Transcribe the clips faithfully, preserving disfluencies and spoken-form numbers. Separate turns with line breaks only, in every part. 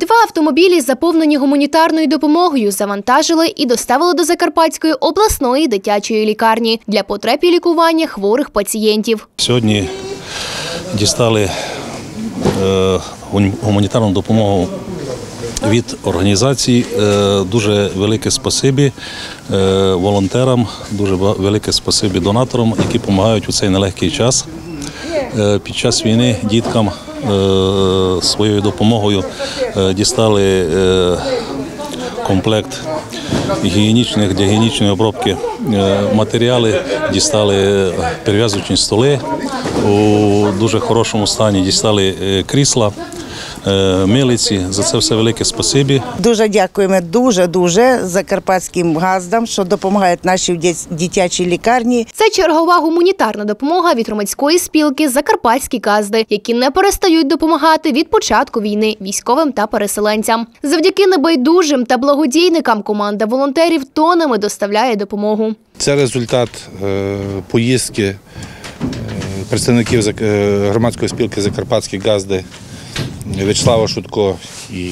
Два автомобілі, заповнені гуманітарною допомогою, завантажили і доставили до Закарпатської обласної дитячої лікарні для потреб і лікування хворих пацієнтів.
Сьогодні дістали е, гуманітарну допомогу від організацій. Е, дуже велике спасибі е, волонтерам, дуже велике спасибі донаторам, які допомагають у цей нелегкий час. Е, під час війни діткам е, своєю допомогою е, дістали е, комплект гігієнічних, для гігієнічної обробки е, матеріали, дістали перев'язувальні столи у дуже хорошому стані, дістали е, крісла, милиці. За це все велике спасибі.
Дуже дякуємо дуже-дуже закарпатським газдам, що допомагають нашій дитячій лікарні.
Це чергова гуманітарна допомога від громадської спілки «Закарпатські газди», які не перестають допомагати від початку війни військовим та переселенцям. Завдяки небайдужим та благодійникам команда волонтерів тоннами доставляє допомогу.
Це результат поїздки представників громадської спілки «Закарпатські газди» В'ячеслава Шутко і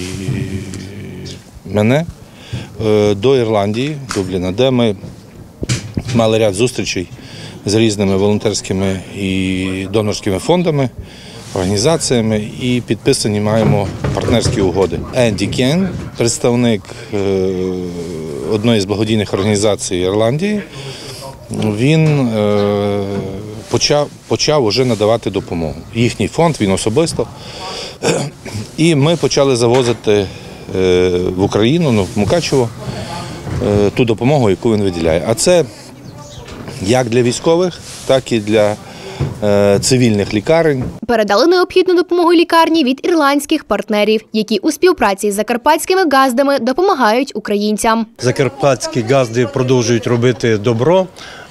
мене до Ірландії, Дубліна, де ми мали ряд зустрічей з різними волонтерськими і донорськими фондами, організаціями і підписані маємо партнерські угоди. Енді Кен, представник одної з благодійних організацій Ірландії, він почав, почав уже надавати допомогу. Їхній фонд, він особисто. І ми почали завозити в Україну, ну, в Мукачево, ту допомогу, яку він виділяє. А це як для військових, так і для цивільних лікарень.
Передали необхідну допомогу лікарні від ірландських партнерів, які у співпраці з закарпатськими газдами допомагають українцям.
Закарпатські газди продовжують робити добро.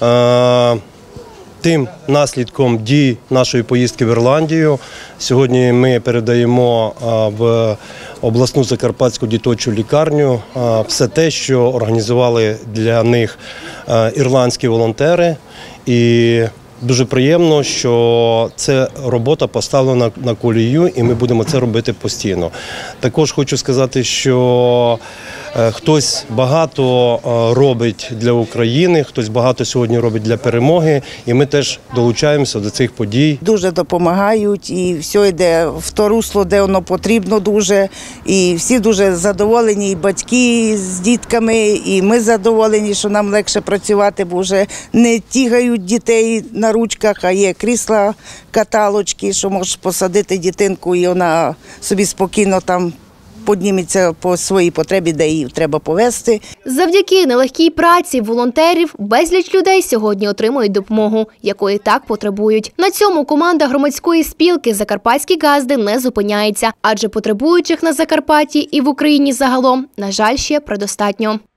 Тим наслідком дій нашої поїздки в Ірландію сьогодні ми передаємо в обласну закарпатську дитячу лікарню все те, що організували для них ірландські волонтери. І дуже приємно, що ця робота поставлена на колію, і ми будемо це робити постійно. Також хочу сказати, що хтось багато робить для України, хтось багато сьогодні робить для перемоги, і ми теж долучаємося до цих подій.
Дуже допомагають, і все йде в то русло, де воно потрібно дуже. І всі дуже задоволені, і батьки з дітками, і ми задоволені, що нам легше працювати, бо вже не тягають дітей на ручках, а є крісла, каталочки, що можеш посадити дитинку, і вона собі спокійно там підніметься по своїй потребі, де її треба повезти.
Завдяки нелегкій праці волонтерів безліч людей сьогодні отримують допомогу, якої так потребують. На цьому команда громадської спілки «Закарпатські газди» не зупиняється, адже потребуючих на Закарпатті і в Україні загалом, на жаль, ще предостатньо.